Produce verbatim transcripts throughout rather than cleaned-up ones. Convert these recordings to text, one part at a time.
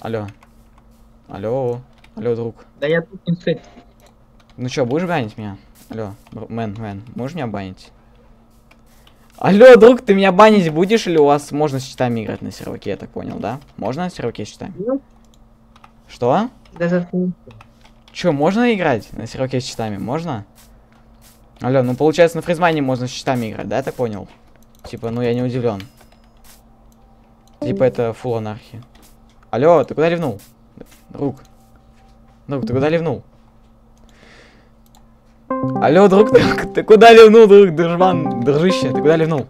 Алло. Алло. Алло, друг. Да я тут не сыт. Ну чё, будешь банить меня? Алло, мэн, мэн, можешь меня банить? Алло, друг, ты меня банить будешь или у вас можно с читами играть на серваке, я так понял, да? Можно на серваке с читами? Ну, Что? даже... Чё, можно играть на серваке с читами? Можно? Алло, ну получается на фризмайне можно с читами играть, да, я так понял? Типа, ну я не удивлен. Типа это фул анархия. Алло, ты куда ливнул? Друг. Друг, ты куда ливнул? Алло, друг, ты, ты куда ливнул, друг, дружбан, дружище, ты куда ливнул?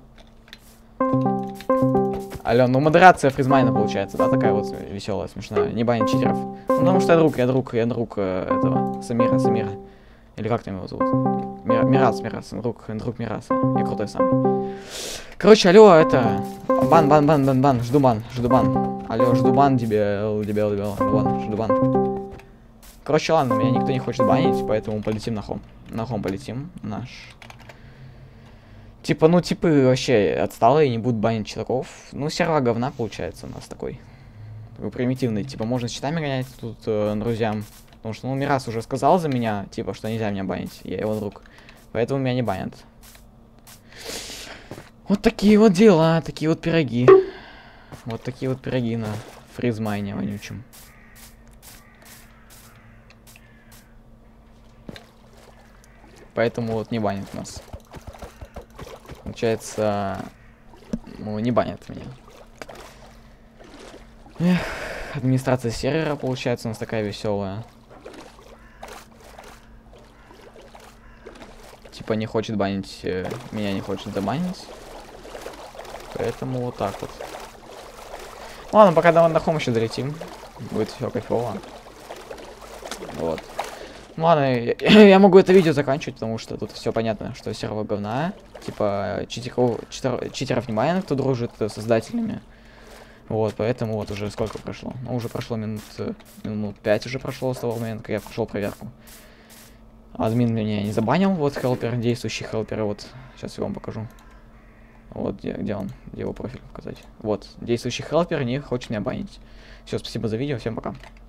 Алло, ну модерация фризмайна получается, да, такая вот веселая, смешная, не банить читеров. Ну, потому что я друг, я друг, я друг э, этого, Самира, Самира. Или как там его зовут? Мир, Мирас, Мирас, друг, друг Мираса, я крутой самый. Короче, алло, это, бан, бан, бан, бан, бан, жду бан, жду бан. Алло, жду бан, дебил, дебил, дебил, бан, жду бан. Короче, ладно, меня никто не хочет банить, поэтому полетим на хом. На хом полетим, наш. Типа, ну, типы вообще отсталые, не будут банить читаков. Ну, серва говна получается у нас такой. Такой примитивный. Типа, можно с читами гонять тут э, друзьям. Потому что, ну, Мирас уже сказал за меня, типа, что нельзя меня банить. Я его друг. Поэтому меня не банят. Вот такие вот дела, такие вот пироги. Вот такие вот пироги на фризмайне вонючем. Поэтому вот не банят нас. Получается, ну, не банят меня. Эх, администрация сервера, получается, у нас такая веселая. Типа не хочет банить, э, меня не хочет забанить. Поэтому вот так вот. Ладно, пока до на хом еще долетим. Будет все кайфово. Вот. Ладно, я, я могу это видео заканчивать, потому что тут все понятно, что сервер говна. Типа читеров, читер, читеров не банят, кто дружит с создателями. Вот, поэтому вот уже сколько прошло. Ну, уже прошло минут, минут пять уже прошло с того момента, как я прошел проверку. Админ меня не забанил, вот хелпер, действующий хелпер, вот, сейчас я вам покажу. Вот, где, где он, где его профиль показать. Вот, действующий хелпер не хочет меня банить. Все, спасибо за видео, всем пока.